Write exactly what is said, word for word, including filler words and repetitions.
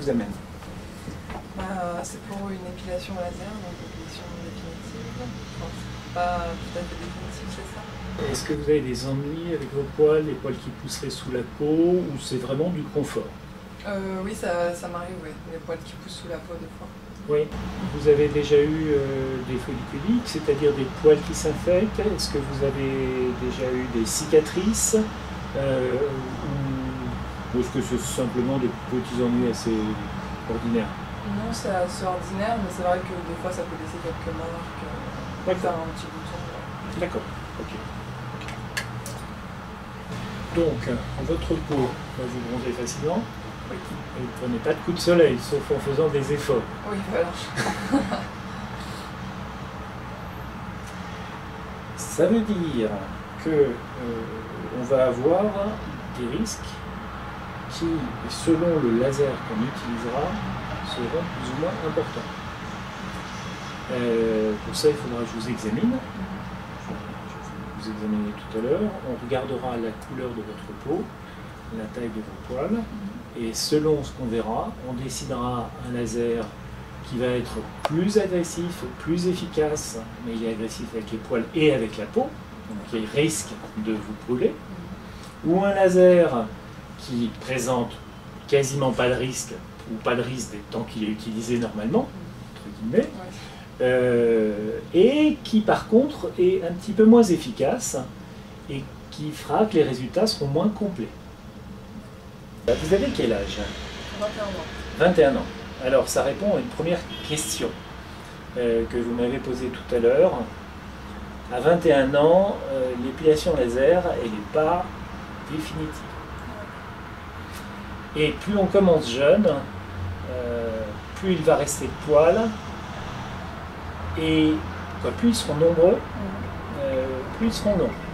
vous amène? Bah, c'est pour une épilation laser, donc épilation définitive. Enfin, c'est pas tout à fait définitif, c'est ça. Est-ce que vous avez des ennuis avec vos poils, les poils qui pousseraient sous la peau, ou c'est vraiment du confort? euh, Oui, ça, ça m'arrive, ouais. Les poils qui poussent sous la peau, des fois. Oui. Vous avez déjà eu euh, des folliculites, c'est-à-dire des poils qui s'infectent? Est-ce que vous avez déjà eu des cicatrices euh, ou, ou est-ce que c'est simplement des petits ennuis assez ordinaires? Non, c'est assez ordinaire, mais c'est vrai que des fois ça peut laisser quelques marques, euh, faire un petit bouton. Ouais. D'accord, ok. Donc, votre peau va vous bronzer facilement. Oui. Et vous ne prenez pas de coups de soleil, sauf en faisant des efforts. Oui, voilà. Ça veut dire que euh, on va avoir des risques qui, selon le laser qu'on utilisera, seront plus ou moins importants. Euh, pour ça, il faudra que je vous examine. Je vais vous examiner tout à l'heure. On regardera la couleur de votre peau, la taille de vos poils. Et selon ce qu'on verra, on décidera un laser qui va être plus agressif, plus efficace, mais il est agressif avec les poils et avec la peau, donc il risque de vous brûler, ou un laser qui présente quasiment pas de risque, ou pas de risque tant qu'il est utilisé normalement, entre guillemets, euh, et qui par contre est un petit peu moins efficace, et qui fera que les résultats seront moins complets. Vous avez quel âge? vingt et un ans. vingt et un ans. Alors, ça répond à une première question euh, que vous m'avez posée tout à l'heure. À vingt et un ans, euh, l'épilation laser, elle n'est pas définitive. Et plus on commence jeune, euh, plus il va rester de poils, et quoi, plus ils seront nombreux, euh, plus ils seront longs.